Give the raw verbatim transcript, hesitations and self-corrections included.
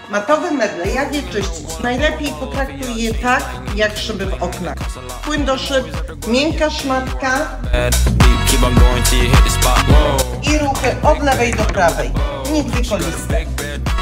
Matowe meble, jak je czyścić? Najlepiej potraktuj je tak, jak szyby w oknach. Płyn do szyb, miękka szmatka i ruchy od lewej do prawej. Nic wikoliste.